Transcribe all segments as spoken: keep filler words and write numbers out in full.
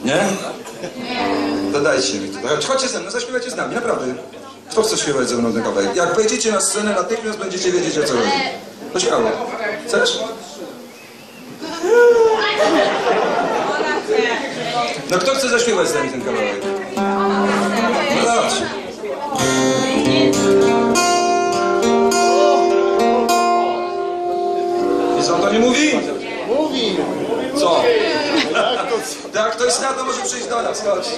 Nie? To dajcie mi to. Chodźcie ze mną, zaśpiewajcie z nami, naprawdę. Kto chce śpiewać ze mną ten kawałek? Jak wejdziecie na scenę, natychmiast będziecie wiedzieć, o co chodzi. To śmiało. Chcesz? No kto chce zaśpiewać z nami ten kawałek? No chodź. I co on to nie mówi? Mówi! Co? Jak ktoś zna, to może przyjść do nas, chodź.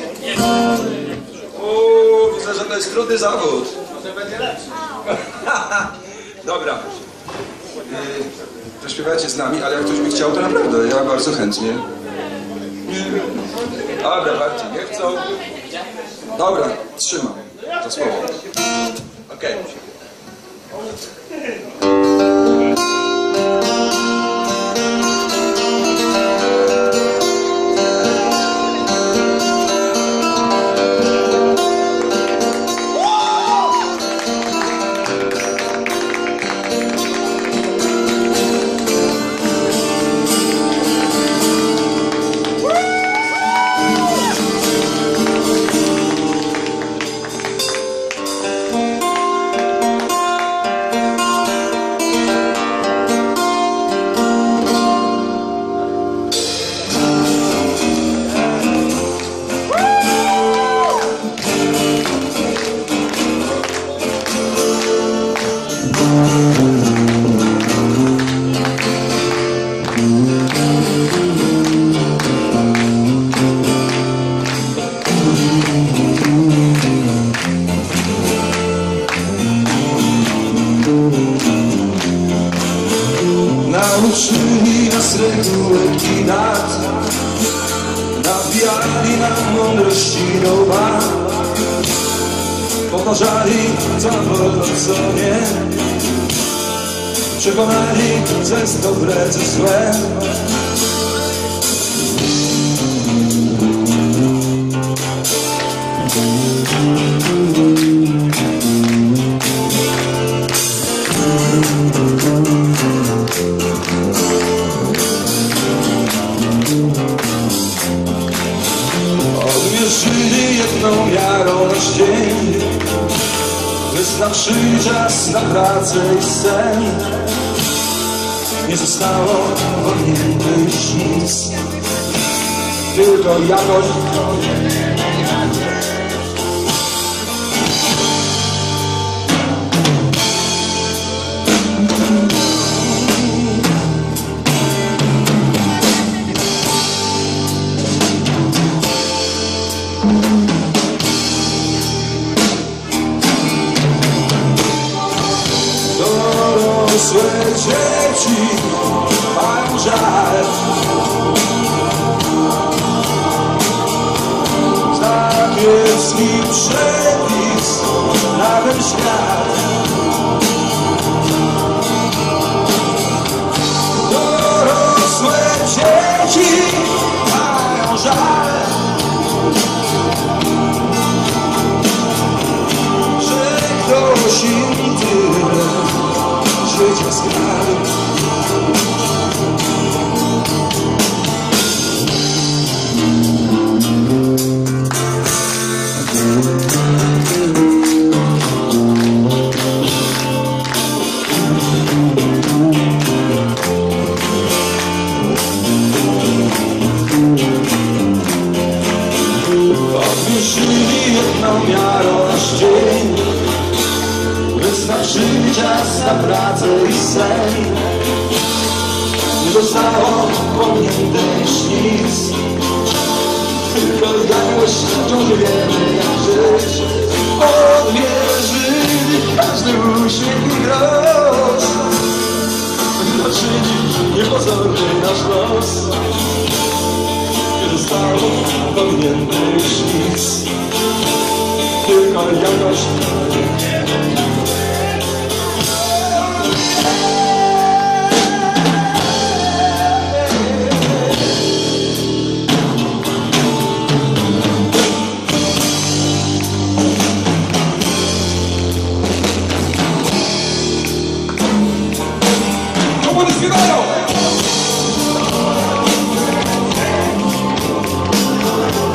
Uuu, widzę, że to jest trudny zawód. Może będzie lepszy. Dobra. Yy, zaśpiewacie z nami, ale jak ktoś by chciał, to naprawdę, ja bardzo chętnie. Dobra, bardziej nie chcą. Dobra, trzymam to słowo. Okej. Nauczyli nas regułek i dat, nawijali nam mądrości do bar, powtarzali co wolno, co nie, przekonali, co jest dobre, co złe. Odmierzyli jedną miarą nasz dzień, wyznaczyli czas na pracę i sen. Nie zostało wolnięte już nic, tylko jakość. Dorosłe dzieci mają żal, tak jest mi przepis na ten świat. Dorosłe dzieci mają żal, że ktoś im tyle życia skradł. Obniżyli jedną miarą nasz dzień, wyznaczyli czas na pracę i sen. Nie zostało pominięte już nic, tylko jakoś wciąż wiemy jak żyć. Odmierzyli każdy uśmiech i gros, wyznaczyli niepozorny nasz los. Nie zostało pominięte już nic, tylko jakoś. Komuny śpiewają!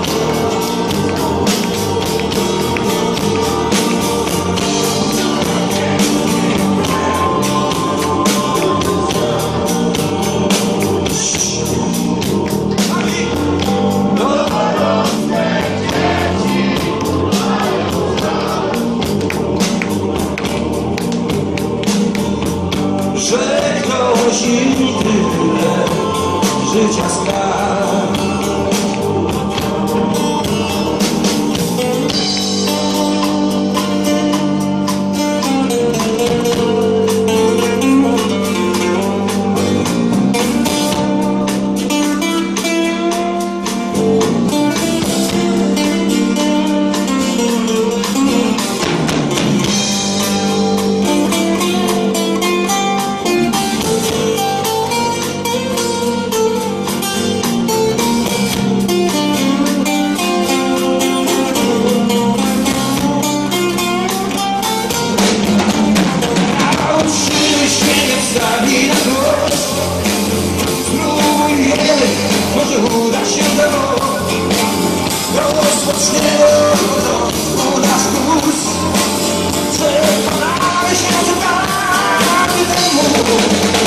śniegu u nas kurs. Przekonamy się, że każdemu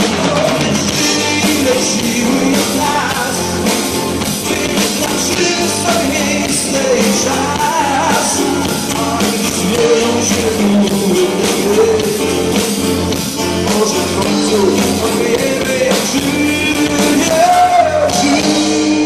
ile siły jest nas, wyznaczymy sobie miejsce i czas. Oni śmieją się chmury, może w końcu odkryjemy jak żyje, żyć.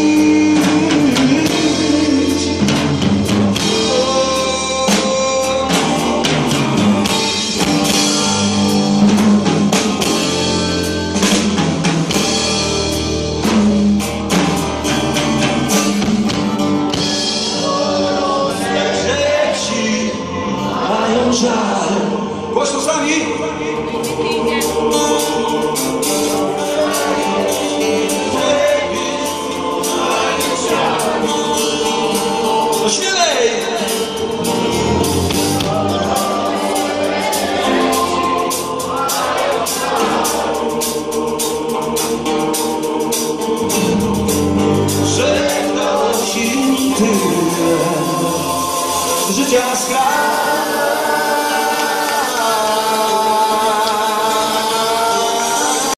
Dzieci mają żal. Głośno z nami! No śmielej! Że ktoś im tyle życia skradł.